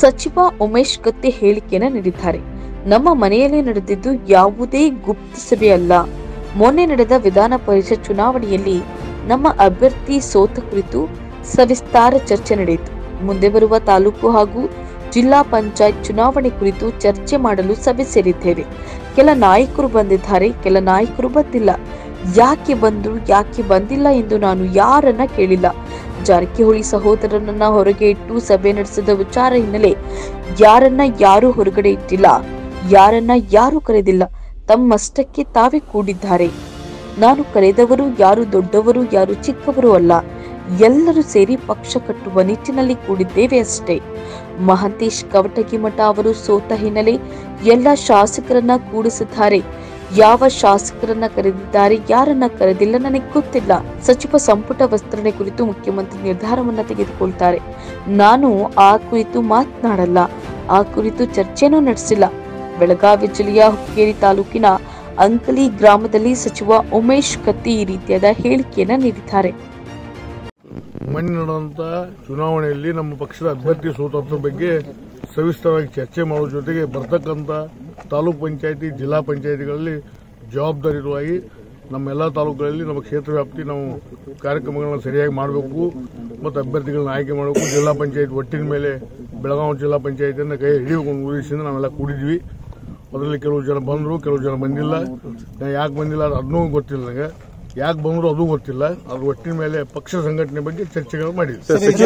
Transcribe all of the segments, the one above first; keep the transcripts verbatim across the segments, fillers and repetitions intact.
ಸಚಿವ ಉಮೇಶ್ ಕತ್ತಿ ಹೇಳಿಕೆಯನ್ನು ನೀಡಿದ್ದಾರೆ. ನಮ್ಮ ಮನೆಯಲ್ಲೇ ನಡೆದಿದ್ದು ಯಾವುದೇ ಗುಪ್ತ ಸಭೆಯಲ್ಲ. ಮೊನ್ನೆ ನಡೆದ ವಿಧಾನ ಪರಿಷತ್ ಚುನಾವಣೆಯಲ್ಲಿ ನಮ್ಮ ಅಭ್ಯರ್ಥಿ ಸೋತ ಕುರಿತು ಸವಿಸ್ತಾರ ಚರ್ಚೆ ನಡೆಯಿತು. ಮುಂದೆ ಬರುವ ತಾಲೂಕು ಹಾಗೂ ಜಿಲ್ಲಾ ಪಂಚಾಯತ್ ಚುನಾವಣೆ ಕುರಿತು ಚರ್ಚೆ ಮಾಡಲು ಸಭೆ ಸೇರಿದ್ದೇವೆ. ಕೆಲ ನಾಯಕರು ಬಂದಿದ್ದಾರೆ, ಕೆಲ ನಾಯಕರು ಬಂದಿಲ್ಲ. ಯಾಕೆ ಬಂದ್ರು ಯಾಕೆ ಬಂದಿಲ್ಲ ಎಂದು ನಾನು ಯಾರನ್ನ ಕೇಳಿಲ್ಲ. ಜಾರಕಿಹೊಳಿ ಸಹೋದರನನ್ನ ಹೊರಗೆ ಇಟ್ಟು ಸಭೆ ನಡೆಸಿದ ವಿಚಾರ ಹಿನ್ನೆಲೆ ಯಾರನ್ನ ಯಾರು ಹೊರಗಡೆ ಇಟ್ಟಿಲ್ಲ, ಯಾರನ್ನ ಯಾರು ಕರೆದಿಲ್ಲ. ತಮ್ಮಷ್ಟಕ್ಕೆ ತಾವೇ ಕೂಡಿದ್ದಾರೆ. ನಾನು ಕರೆದವರು ಯಾರು ದೊಡ್ಡವರು ಯಾರು ಚಿಕ್ಕವರು ಅಲ್ಲ. ಎಲ್ಲರೂ ಸೇರಿ ಪಕ್ಷ ಕಟ್ಟುವ ನಿಟ್ಟಿನಲ್ಲಿ ಕೂಡಿದ್ದೇವೆ ಅಷ್ಟೇ. ಮಹಂತೇಶ್ ಕವಟಗಿಮಠ ಅವರು ಸೋತ ಹಿನ್ನೆಲೆ ಎಲ್ಲ ಶಾಸಕರನ್ನ ಕೂಡಿಸಿದ್ದಾರೆ. ಯಾವ ಶಾಸಕರನ್ನ ಕರೆದಿದ್ದಾರೆ, ಯಾರನ್ನ ಕರೆದಿಲ್ಲ ನನಗೆ ಗೊತ್ತಿಲ್ಲ. ಸಚಿವ ಸಂಪುಟ ವಿಸ್ತರಣೆ ಕುರಿತು ಮುಖ್ಯಮಂತ್ರಿ ನಿರ್ಧಾರವನ್ನ ತೆಗೆದುಕೊಳ್ತಾರೆ. ನಾನು ಆ ಕುರಿತು ಮಾತನಾಡಲ್ಲ, ಆ ಕುರಿತು ಚರ್ಚೆನೂ ನಡೆಸಿಲ್ಲ. ಬೆಳಗಾವಿ ಜಿಲ್ಲೆಯ ಹುಕ್ಕೇರಿ ತಾಲೂಕಿನ ಅಂಕಲಿ ಗ್ರಾಮದಲ್ಲಿ ಸಚಿವ ಉಮೇಶ್ ಕತ್ತಿ ಈ ರೀತಿಯಾದ ಹೇಳಿಕೆಯನ್ನ ನೀಡಿದ್ದಾರೆ. ಮೊನ್ನೆ ನಡೆದಂತ ಚುನಾವಣೆಯಲ್ಲಿ ನಮ್ಮ ಪಕ್ಷದ ಅಭ್ಯರ್ಥಿ ಸೋತಂತ್ರ ಬಗ್ಗೆ ಸವಿಸ್ತರವಾಗಿ ಚರ್ಚೆ ಮಾಡುವ ಜೊತೆಗೆ ಬರ್ತಕ್ಕಂಥ ತಾಲೂಕ್ ಪಂಚಾಯತಿ ಜಿಲ್ಲಾ ಪಂಚಾಯತಿಗಳಲ್ಲಿ ಜವಾಬ್ದಾರಿಯುತವಾಗಿ ನಮ್ಮೆಲ್ಲ ತಾಲೂಕುಗಳಲ್ಲಿ ನಮ್ಮ ಕ್ಷೇತ್ರ ವ್ಯಾಪ್ತಿ ನಾವು ಕಾರ್ಯಕ್ರಮಗಳನ್ನ ಸರಿಯಾಗಿ ಮಾಡಬೇಕು ಮತ್ತು ಅಭ್ಯರ್ಥಿಗಳನ್ನ ಆಯ್ಕೆ ಮಾಡಬೇಕು. ಜಿಲ್ಲಾ ಪಂಚಾಯತ್ ಒಟ್ಟಿನ ಮೇಲೆ ಬೆಳಗಾವಿ ಜಿಲ್ಲಾ ಪಂಚಾಯತಿಯನ್ನು ಕೈ ಹಿಡಿಯಬೇಕು ಅನ್ನೋ ಉದ್ದೇಶದಿಂದ ನಾವೆಲ್ಲ ಕೂಡಿದ್ವಿ. ಅದರಲ್ಲಿ ಕೆಲವು ಜನ ಬಂದರು, ಕೆಲವು ಜನ ಬಂದಿಲ್ಲ. ಯಾಕೆ ಬಂದಿಲ್ಲ ಅದನ್ನೂ ಗೊತ್ತಿಲ್ಲ ನನಗೆ. ಯಾಕೆ ಬಂದ್ರು ಅದು ಗೊತ್ತಿಲ್ಲ. ಅದ್ರ ಒಟ್ಟಿನ ಮೇಲೆ ಪಕ್ಷ ಸಂಘಟನೆ ಬಗ್ಗೆ ಚರ್ಚೆಗಳು ಮಾಡಿದ್ವಿ.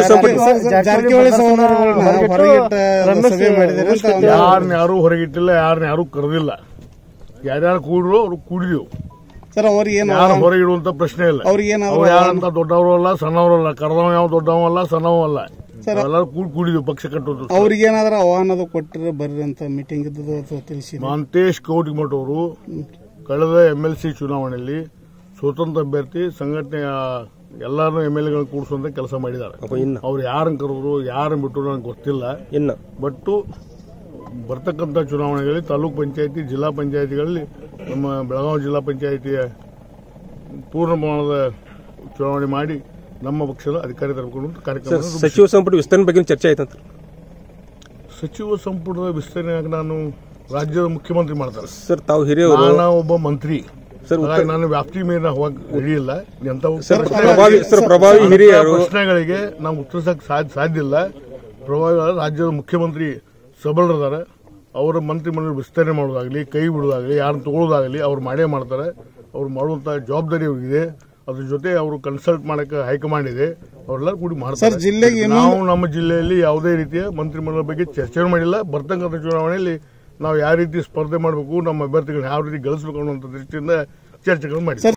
ಯಾರನ್ನ ಯಾರು ಹೊರಗಿಟ್ಟಿಲ್ಲ, ಯಾರನ್ನ ಯಾರು ಕರೆದಿಲ್ಲ. ಯಾರ್ಯಾರು ಕೂಡ್ರು ಅವ್ರು ಕೂಡಿದೆವು. ಯಾರು ಹೊರಗಿಡುವಂತ ಪ್ರಶ್ನೆ ಇಲ್ಲ. ಅವ್ರು ಯಾರಂತ ದೊಡ್ಡವರು ಅಲ್ಲ, ಸಣ್ಣವರು ಅಲ್ಲ. ಕರೆದವ ಯಾವ ದೊಡ್ಡವ ಅಲ್ಲ, ಸಣ್ಣವ ಅಲ್ಲ. ಎಲ್ಲರೂ ಕೂಡ್ ಕೂಡಿದೆವು ಪಕ್ಷ ಕಟ್ಟೋದು. ಅವ್ರಿಗೆ ಏನಾದ್ರೂ ಆಹ್ವಾನ ಕೊಟ್ಟರೆ ಬರ್ರಿ ಅಂತ ಮೀಟಿಂಗ್ ಇದ್ದದ್ದು ತಿಳಿಸಿ. ಮಹಂತೇಶ್ ಕವಟಗಿಮಠ ಅವರು ಕಳೆದ ಎಂಎಲ್ಸಿ ಚುನಾವಣೆಯಲ್ಲಿ ಸ್ವತಂತ್ರ ಅಭ್ಯರ್ಥಿ ಸಂಘಟನೆಯ ಎಲ್ಲಾರು ಎಂ ಎಲ್ ಎಗಳನ್ನು ಕೂಡಿಸುವಂತ ಕೆಲಸ ಮಾಡಿದ್ದಾರೆ. ಅವ್ರು ಯಾರನ್ನ ಕರೆದ್ರು ಯಾರನ್ನ ಬಿಟ್ಟರು ನನಗೆ ಗೊತ್ತಿಲ್ಲ. ಬಟ್ ಬರ್ತಕ್ಕಂಥ ಚುನಾವಣೆಗಳಲ್ಲಿ ತಾಲೂಕ್ ಪಂಚಾಯತಿ ಜಿಲ್ಲಾ ಪಂಚಾಯತಿಗಳಲ್ಲಿ ನಮ್ಮ ಬೆಳಗಾವಿ ಜಿಲ್ಲಾ ಪಂಚಾಯತಿಯ ಪೂರ್ಣ ಪ್ರಮಾಣದ ಚುನಾವಣೆ ಮಾಡಿ ನಮ್ಮ ಪಕ್ಷದ ಅಧಿಕಾರಿ ತರಬೇಕು ಕಾರ್ಯಕ್ರಮ. ಸಚಿವ ಸಂಪುಟ ವಿಸ್ತರಣೆ ಬಗ್ಗೆ ಚರ್ಚೆ ಆಯ್ತಂತ. ಸಚಿವ ಸಂಪುಟದ ವಿಸ್ತರಣೆಯಾಗಿ ನಾನು ರಾಜ್ಯದ ಮುಖ್ಯಮಂತ್ರಿ ಮಾಡ್ತಾರೆ ಸರ್. ತಾವು ಹಿರಿಯ ನಾನು ಒಬ್ಬ ಮಂತ್ರಿ ನಾನು ವ್ಯಾಪ್ತಿ ಮೇಲೆ ಹೋಗಕ್ ಹಿಡಿಯಿಲ್ಲ. ಪ್ರಭಾವಿ ಹಿರಿಯ ಪ್ರಶ್ನೆಗಳಿಗೆ ನಾವು ಉತ್ತರಿಸಕ್ ಸಾಧ್ಯ ಇಲ್ಲ. ಪ್ರಭಾವಿ ರಾಜ್ಯದ ಮುಖ್ಯಮಂತ್ರಿ ಸಬಲರಿದ್ದಾರೆ. ಅವರ ಮಂತ್ರಿಮಂಡಲ ವಿಸ್ತರಣೆ ಮಾಡೋದಾಗ್ಲಿ, ಕೈ ಬಿಡೋದಾಗ್ಲಿ, ಯಾರನ್ನ ತಗೊಳ್ಳೋದಾಗ್ಲಿ ಅವ್ರು ಮಾಡೇ ಮಾಡ್ತಾರೆ. ಅವ್ರು ಮಾಡುವಂತ ಜವಾಬ್ದಾರಿ ಅವ್ರಿಗಿದೆ. ಅದ್ರ ಜೊತೆ ಅವರು ಕನ್ಸಲ್ಟ್ ಮಾಡಕ್ಕೆ ಹೈಕಮಾಂಡ್ ಇದೆ. ಅವರೆಲ್ಲರೂ ಕೂಡಿ ಮಾಡ್ತಾರೆ. ನಾವು ನಮ್ಮ ಜಿಲ್ಲೆಯಲ್ಲಿ ಯಾವುದೇ ರೀತಿಯ ಮಂತ್ರಿಮಂಡಲ ಬಗ್ಗೆ ಚರ್ಚೆ ಮಾಡಿಲ್ಲ. ಬರ್ತಕ್ಕಂಥ ಚುನಾವಣೆಯಲ್ಲಿ ನಾವು ಯಾವ ರೀತಿ ಸ್ಪರ್ಧೆ ಮಾಡಬೇಕು, ನಮ್ಮ ಅಭ್ಯರ್ಥಿಗಳನ್ನ ಯಾವ ರೀತಿ ಗಳಿಸಬೇಕು ಅನ್ನುವಂಥ ದೃಷ್ಟಿಯಿಂದ ಚರ್ಚೆಗಳು ಮಾಡಿ.